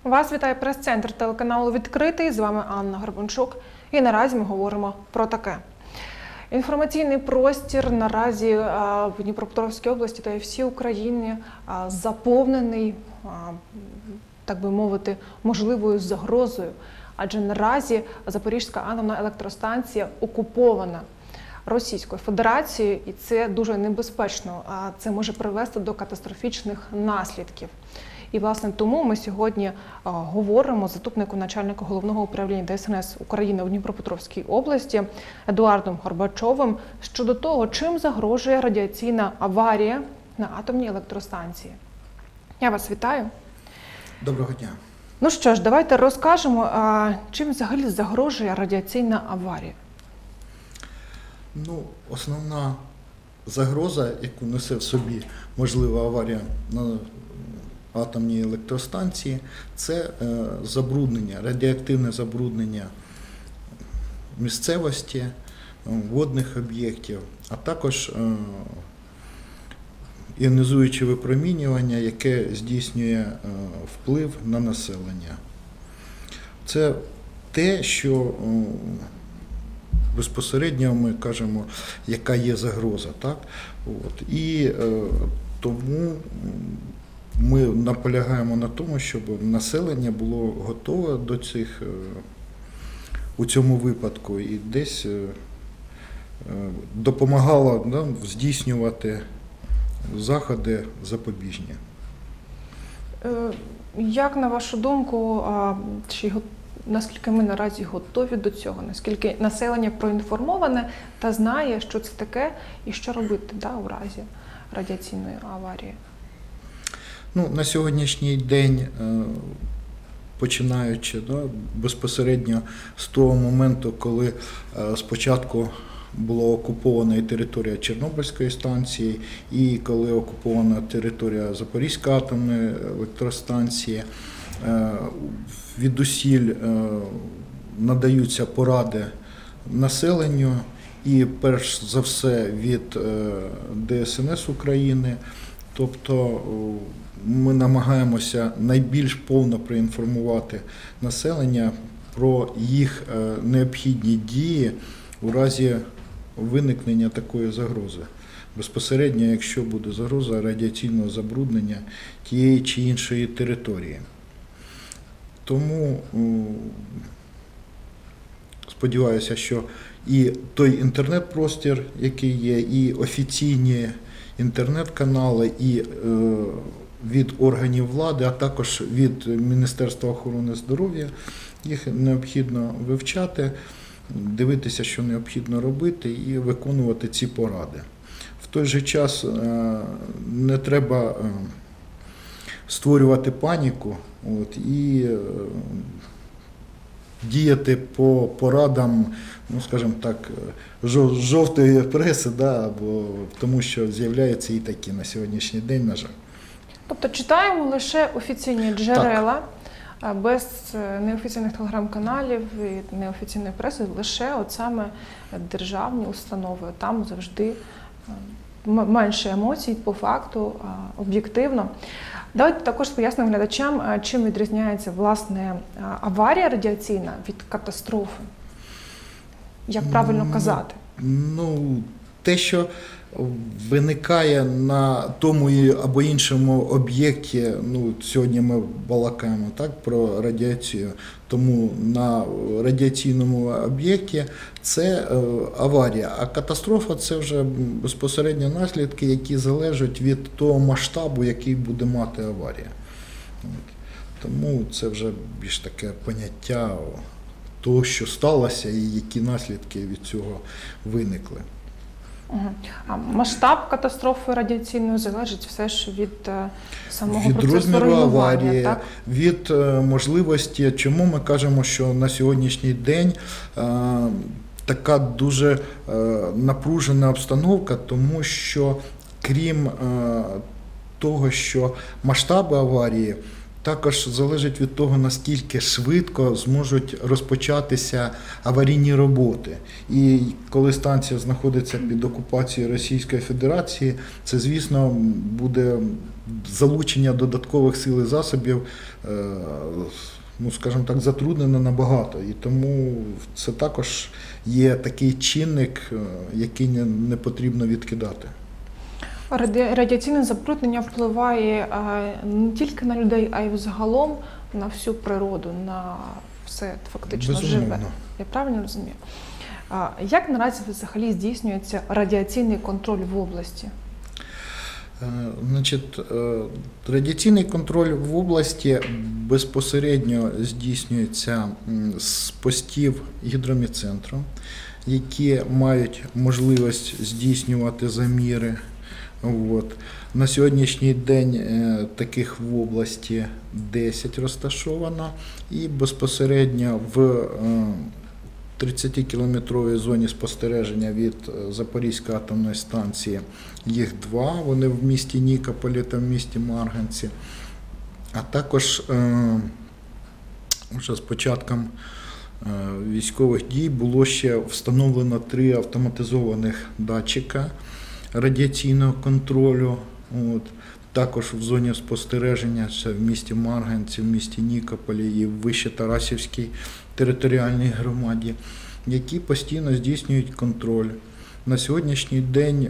Вас вітає прес-центр телеканалу «Відкритий». З вами Анна Горбунчук. І наразі ми говоримо про таке. Інформаційний простір наразі в Дніпропетровській області та й всій Україні заповнений, так би мовити, можливою загрозою. Адже наразі Запорізька атомна електростанція окупована Російською Федерацією, і це дуже небезпечно. Це може привести до катастрофічних наслідків. І, власне, тому ми сьогодні говоримо з заступником начальника Головного управління ДСНС України у Дніпропетровській області Едуардом Горбачовим щодо того, чим загрожує радіаційна аварія на атомній електростанції. Я вас вітаю. Доброго дня. Ну що ж, давайте розкажемо, чим взагалі загрожує радіаційна аварія. Основна загроза, яку несе в собі можлива аварія на атомній електростанції, це забруднення, радіоактивне забруднення місцевості, водних об'єктів, а також іонізуюче випромінювання, яке здійснює вплив на населення. Це те, що безпосередньо ми кажемо, яка є загроза. Так? І тому ми наполягаємо на тому, щоб населення було готове до цих, у цьому випадку, і десь допомагало нам здійснювати заходи запобіжні. Як, на вашу думку, наскільки ми наразі готові до цього? Наскільки населення проінформоване та знає, що це таке і що робити у разі радіаційної аварії? На сьогоднішній день, починаючи безпосередньо з того моменту, коли спочатку була окупована і територія Чорнобильської станції, і коли окупована територія Запорізької атомної електростанції, відусіль надаються поради населенню, і перш за все від ДСНС України. Тобто ми намагаємося найбільш повно проінформувати населення про їх необхідні дії у разі виникнення такої загрози. Безпосередньо, якщо буде загроза радіаційного забруднення тієї чи іншої території. Тому сподіваюся, що і той інтернет-простір, який є, і офіційні інтернет-канали, і від органів влади, а також від Міністерства охорони здоров'я, їх необхідно вивчати, дивитися, що необхідно робити, і виконувати ці поради. В той же час не треба створювати паніку і діяти по порадам, скажімо так, жовтої преси, тому що з'являються і такі на сьогоднішній день, на жаль. Тобто читаємо лише офіційні джерела, без неофіційних телеграм-каналів і неофіційної преси, лише саме державні установи. Там завжди менше емоцій, по факту, об'єктивно. Давайте також пояснимо глядачам, чим відрізняється, власне, аварія радіаційна від катастрофи. Як правильно казати? Те, що виникає на тому або іншому об'єкті, сьогодні ми балакаємо про радіацію, тому на радіаційному об'єкті це аварія, а катастрофа – це вже безпосередньо наслідки, які залежать від того масштабу, який буде мати аварія. Тому це вже більш таке поняття того, що сталося і які наслідки від цього виникли. А масштаб катастрофи радіаційної залежить все ж від самого від процесу руйнування, так? Від можливості, чому ми кажемо, що на сьогоднішній день така дуже напружена обстановка, тому що крім того, що масштаби аварії також залежить від того, наскільки швидко зможуть розпочатися аварійні роботи. І коли станція знаходиться під окупацією Російської Федерації, це, звісно, буде залучення додаткових сил і засобів, ну, скажімо так, затруднено набагато. І тому це також є такий чинник, який не потрібно відкидати. Радіаційне забруднення впливає не тільки на людей, а й взагалом на всю природу, на все фактично Безумовно. живе. Я правильно розумію? Як наразі взагалі здійснюється радіаційний контроль в області? Значить, радіаційний контроль в області безпосередньо здійснюється з постів гідромедцентру, які мають можливість здійснювати заміри. От. На сьогоднішній день таких в області 10 розташовано, і безпосередньо в 30-кілометровій зоні спостереження від Запорізької атомної станції їх 2, вони в місті Нікополі та в місті Марганці. А також вже з початком військових дій було ще встановлено 3 автоматизованих датчика радіаційного контролю. От. Також в зоні спостереження це в місті Марганці, в місті Нікополі і в Вище-Тарасівській територіальній громаді, які постійно здійснюють контроль. На сьогоднішній день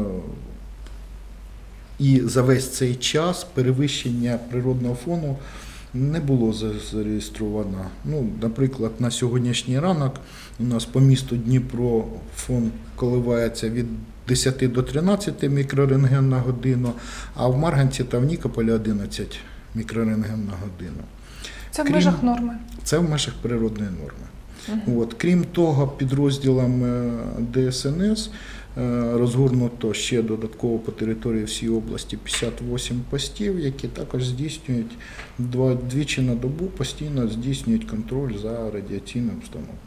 і за весь цей час перевищення природного фону не було зареєстровано. Ну, наприклад, на сьогоднішній ранок у нас по місту Дніпро фон коливається від 10 до 13 мікрорентген на годину, а в Марганці та в Нікополі 11 мікрорентген на годину. Це в межах норми? Це в межах природної норми. От. Крім того, підрозділами ДСНС розгорнуто ще додатково по території всієї області 58 постів, які також здійснюють двічі на добу, постійно здійснюють контроль за радіаційною обстановкою.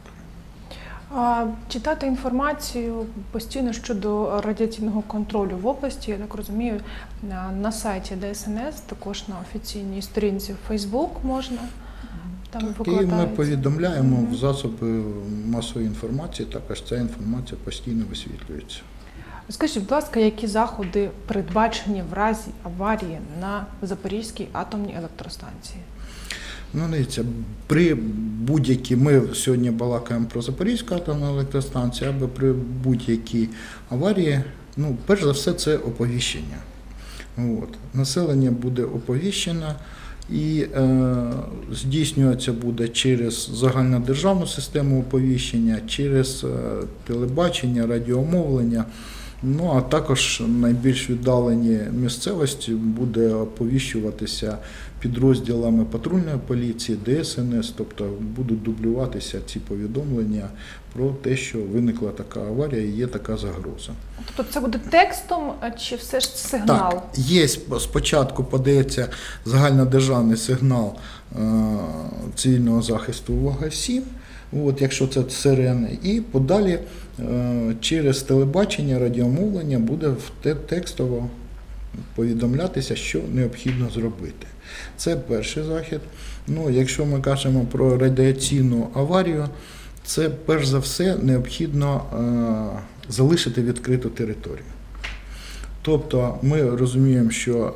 Читати інформацію постійно щодо радіаційного контролю в області, я так розумію, на сайті ДСНС, також на офіційній сторінці в Facebook можна. Там і ми повідомляємо в засоби масової інформації, також ця інформація постійно висвітлюється. Скажіть, будь ласка, які заходи передбачені в разі аварії на Запорізькій атомній електростанції? Ну, дивіться, при будь-якій, ми сьогодні балакаємо про Запорізьку атомну електростанцію, або при будь-якій аварії, ну, перш за все, це оповіщення. От. Населення буде оповіщено і здійснюватися буде через загальнодержавну систему оповіщення, через телебачення, радіомовлення. Ну, а також найбільш віддалені місцевості буде оповіщуватися підрозділами патрульної поліції, ДСНС, тобто будуть дублюватися ці повідомлення про те, що виникла така аварія і є така загроза. Тобто це буде текстом чи все ж сигнал? Так, є, спочатку подається загальнодержавний сигнал цивільного захисту «Увага всім», от, якщо це сирени, і подалі через телебачення, радіомовлення буде текстово повідомлятися, що необхідно зробити. Це перший захід. Ну, якщо ми кажемо про радіаційну аварію, це перш за все необхідно залишити відкриту територію. Тобто ми розуміємо, що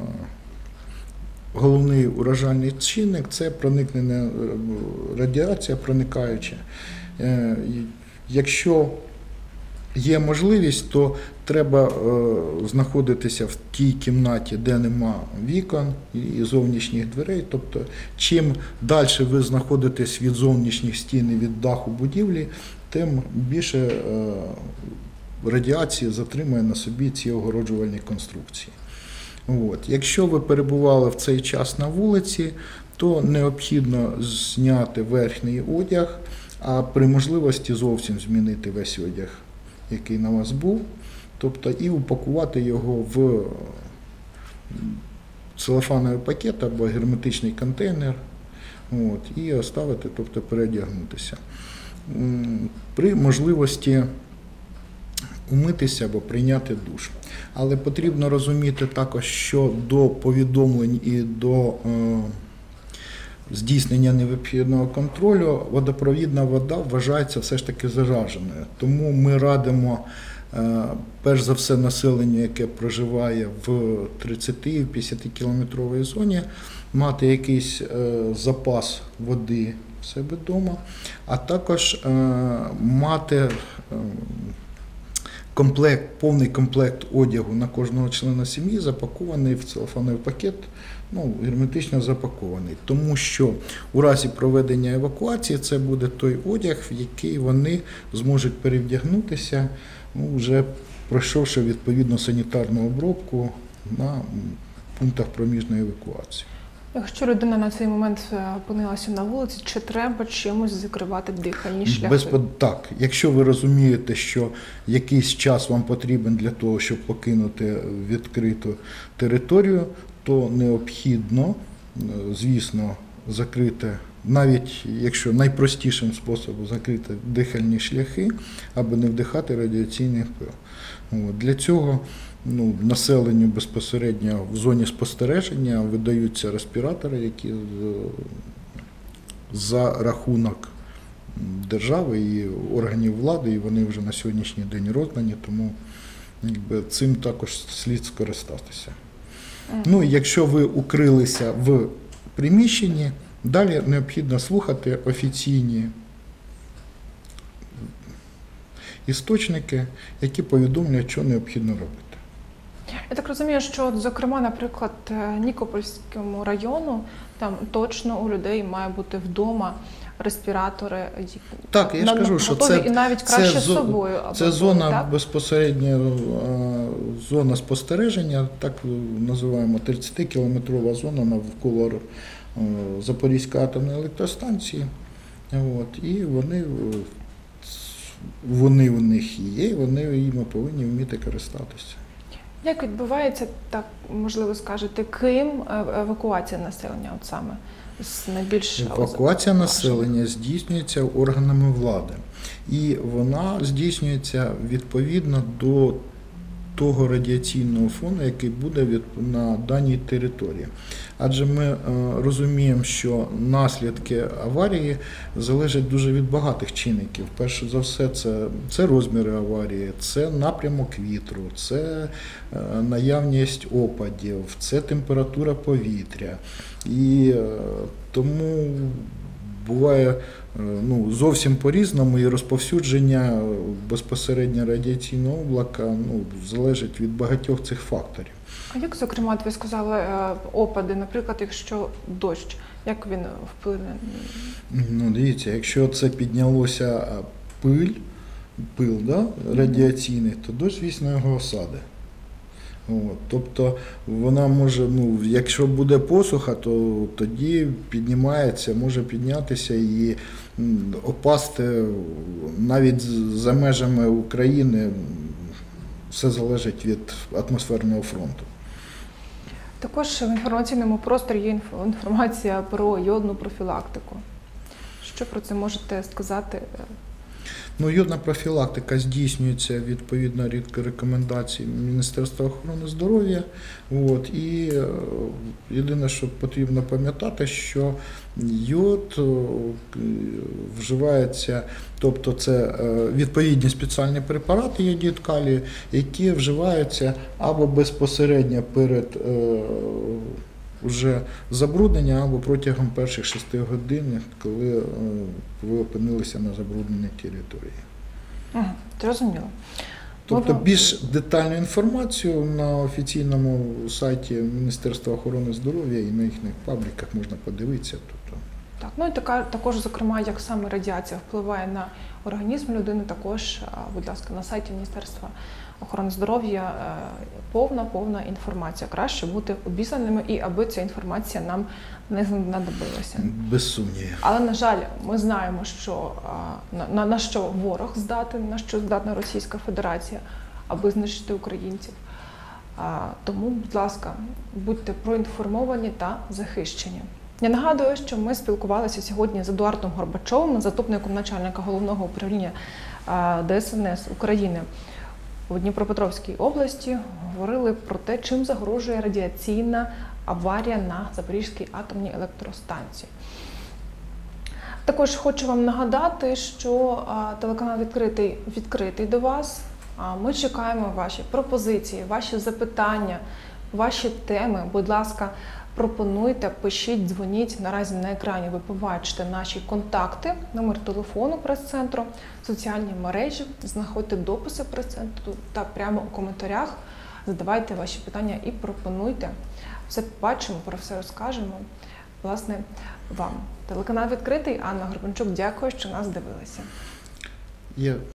головний уражальний чинник – це проникнення, радіація проникаюча. Якщо є можливість, то треба знаходитися в тій кімнаті, де нема вікон і зовнішніх дверей. Тобто, чим далі ви знаходитесь від зовнішніх стін і від даху будівлі, тим більше радіації затримує на собі ці огороджувальні конструкції. От. Якщо ви перебували в цей час на вулиці, то необхідно зняти верхній одяг, а при можливості зовсім змінити весь одяг, який на вас був, тобто і упакувати його в целофановий пакет або герметичний контейнер, от, і оставити, тобто переодягнутися. При можливості умитися або прийняти душ. Але потрібно розуміти також, що до повідомлень і до здійснення необхідного контролю водопровідна вода вважається все ж таки зараженою. Тому ми радимо перш за все населення, яке проживає в 30-50-кілометровій зоні, мати якийсь запас води в себе вдома, а також мати повний комплект одягу на кожного члена сім'ї, запакований в целофановий пакет, герметично запакований. Тому що у разі проведення евакуації це буде той одяг, в який вони зможуть перевдягнутися, вже пройшовши відповідну санітарну обробку на пунктах проміжної евакуації. Якщо людина на цей момент опинилася на вулиці, чи треба чимось закривати дихальні шляхи? Так, якщо ви розумієте, що якийсь час вам потрібен для того, щоб покинути відкриту територію, то необхідно, звісно, закрити, навіть якщо найпростішим способом закрити дихальні шляхи, аби не вдихати радіаційний пил. Для цього населенню безпосередньо в зоні спостереження видаються респіратори, які за рахунок держави і органів влади, і вони вже на сьогоднішній день роздані, тому цим також слід скористатися. Якщо ви укрилися в приміщенні, далі необхідно слухати офіційні істочники, які повідомляють, що необхідно робити. Я так розумію, що, зокрема, наприклад, Нікопольському району, там точно у людей має бути вдома респіратори. Так, я ж кажу, що і навіть краще з собою. Це зона безпосередньо, зона спостереження, так називаємо 30-кілометрова зона навколо Запорізької атомної електростанції. І вони в них є, вони їм повинні вміти користатися. Як відбувається, так, можливо, скажете, ким евакуація населення от саме з найбільш... Евакуація населення здійснюється органами влади. І вона здійснюється відповідно до того радіаційного фону, який буде на даній території. Адже ми розуміємо, що наслідки аварії залежать дуже від багатих чинників. Перше за все, це розміри аварії, це напрямок вітру, це наявність опадів, це температура повітря. І тому буває зовсім по-різному, і розповсюдження безпосередньо радіаційного облака залежить від багатьох цих факторів. А як, зокрема, ви сказали, опади, наприклад, якщо дощ, як він вплине? Дивіться, якщо це піднялося пил радіаційний, то дощ, звісно, його осаде. Тобто вона може, якщо буде посуха, то тоді може піднятися і опасти навіть за межами України. Все залежить від атмосферного фронту. Також в інформаційному просторі є інформація про йодну профілактику. Що про це можете сказати? Йодна профілактика здійснюється відповідно рекомендацій Міністерства охорони здоров'я. І єдине, що потрібно пам'ятати, що йод вживається, тобто це відповідні спеціальні препарати йодід калію, які вживаються або безпосередньо перед уже забруднення, або протягом перших 6 годин, коли ви опинилися на забрудненій території. Зрозуміло. Тобто більш детальну інформацію на офіційному сайті Міністерства охорони здоров'я і на їхніх пабліках можна подивитися. Так, і також, зокрема, як саме радіація впливає на організм людини, також, будь ласка, на сайті Міністерства охорони здоров'я повна інформація. Краще бути обізнаними і аби ця інформація нам не знадобилася. Без сумнівів. Але, на жаль, ми знаємо, що на що ворог здатен, на що здатна Російська Федерація, аби знищити українців. Тому, будь ласка, будьте проінформовані та захищені. Я нагадую, що ми спілкувалися сьогодні з Едуардом Горбачовим, заступником начальника Головного управління ДСНС України у Дніпропетровській області. Говорили про те, чим загрожує радіаційна аварія на Запорізькій атомній електростанції. Також хочу вам нагадати, що телеканал відкритий до вас. Ми чекаємо ваші пропозиції, ваші запитання, ваші теми. Будь ласка, пропонуйте, пишіть, дзвоніть. Наразі на екрані ви побачите наші контакти, номер телефону прес-центру, соціальні мережі, знаходьте дописи прес-центру та прямо у коментарях задавайте ваші питання і пропонуйте. Все побачимо, про все розкажемо, власне, вам. Телеканал «Відкритий», Анна Горбанчук, дякую, що нас дивилися. Я